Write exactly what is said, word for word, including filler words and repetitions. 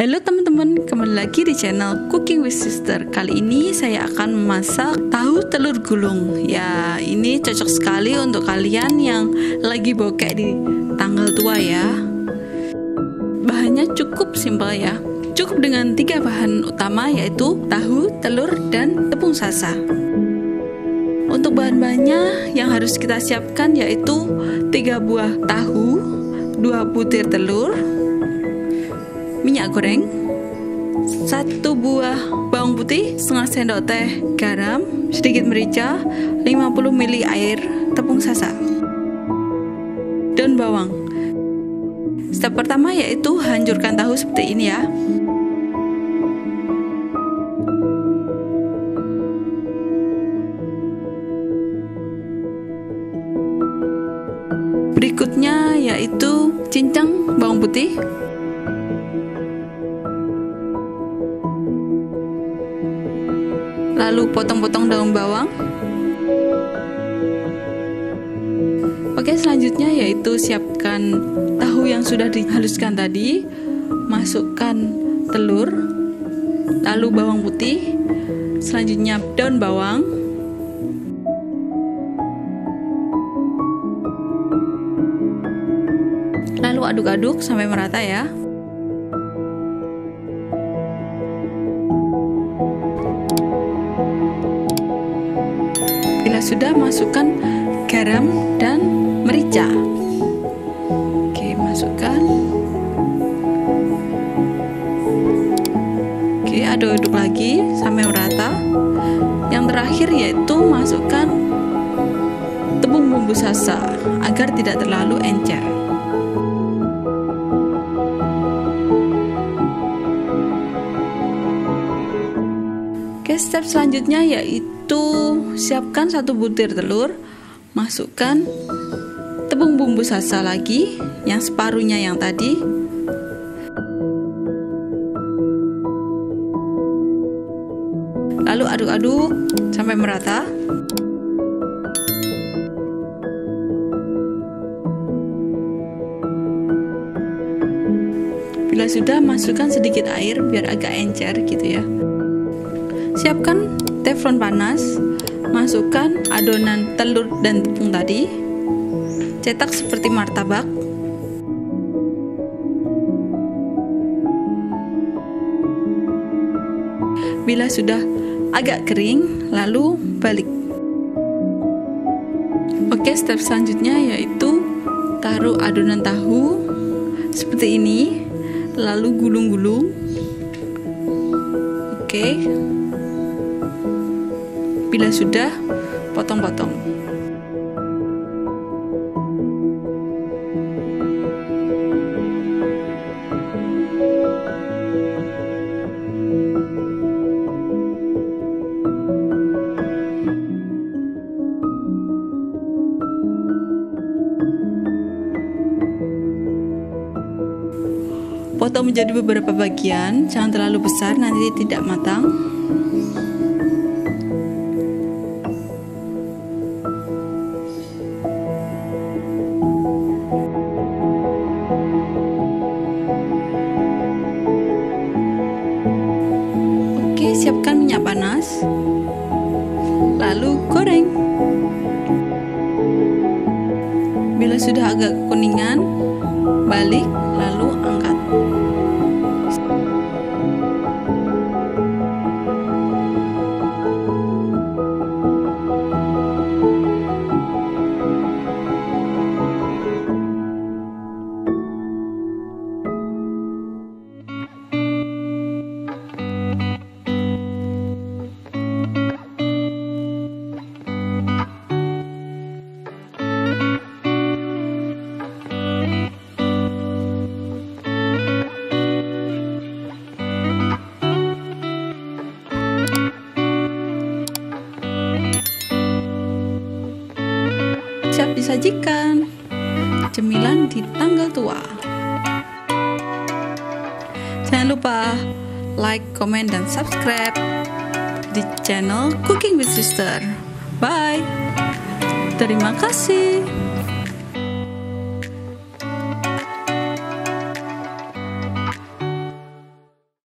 Halo teman-teman, kembali lagi di channel Cooking with Sister. Kali ini saya akan memasak tahu telur gulung. Ya, ini cocok sekali untuk kalian yang lagi bokek di tanggal tua ya. Bahannya cukup simpel ya. Cukup dengan tiga bahan utama, yaitu tahu, telur, dan tepung sasa. Untuk bahan-bahannya yang harus kita siapkan yaitu tiga buah tahu, dua butir telur, minyak goreng, satu buah bawang putih, setengah sendok teh garam, sedikit merica, lima puluh mililiter air, tepung sasa, daun bawang. Step pertama yaitu hancurkan tahu seperti ini ya. Berikutnya yaitu cincang bawang putih, lalu potong-potong daun bawang. Oke, selanjutnya yaitu siapkan tahu yang sudah dihaluskan tadi, masukkan telur, lalu bawang putih, selanjutnya daun bawang, lalu aduk-aduk sampai merata ya. Bila sudah, masukkan garam dan merica. Oke, masukkan. Oke, aduk-aduk lagi sampai merata. Yang terakhir yaitu masukkan tepung bumbu sasa agar tidak terlalu encer. Oke, step selanjutnya yaitu siapkan satu butir telur, masukkan tepung bumbu sasa lagi yang separuhnya yang tadi, lalu aduk-aduk sampai merata. Bila sudah, masukkan sedikit air biar agak encer gitu ya. Siapkan teflon panas, masukkan adonan telur dan tepung tadi, cetak seperti martabak. Bila sudah agak kering, lalu balik. Oke, step selanjutnya yaitu taruh adonan tahu seperti ini, lalu gulung-gulung. Oke, bila sudah, potong-potong. Potong menjadi beberapa bagian, jangan terlalu besar, nanti tidak matang. Oke, siapkan minyak panas, lalu goreng. Bila sudah agak kekuningan, balik, lalu angkat. Siap disajikan, cemilan di tanggal tua. Jangan lupa like, komen, dan subscribe di channel Cooking with Sister. Bye. Terima kasih.